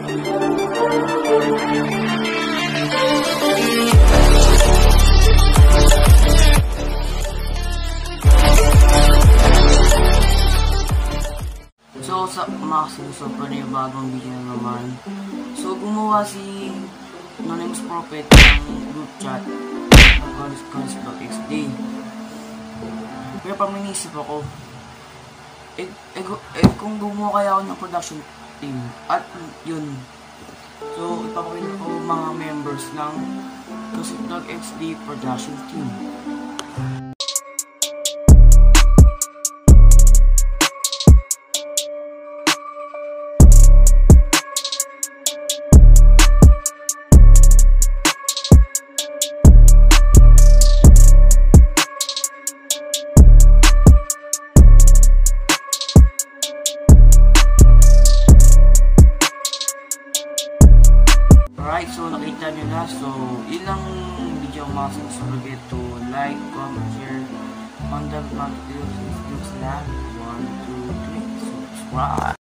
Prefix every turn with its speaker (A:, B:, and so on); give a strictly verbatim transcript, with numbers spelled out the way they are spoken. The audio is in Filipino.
A: So, sa mga kasusap pa na yung bagong video na naman. So, gumawa si Anonymous Prophet ng group chat ng Cons.xd. Pero pang minisip ako, eh, eh, eh, kung gumawa kaya ako ng production team, at yun. So, ipapakita ko mga members ng Cons.xd production team. Alright, so nakita nyo na. So, ilang video mga subscribe to like, comment, share on the notifications na one, two, three, subscribe.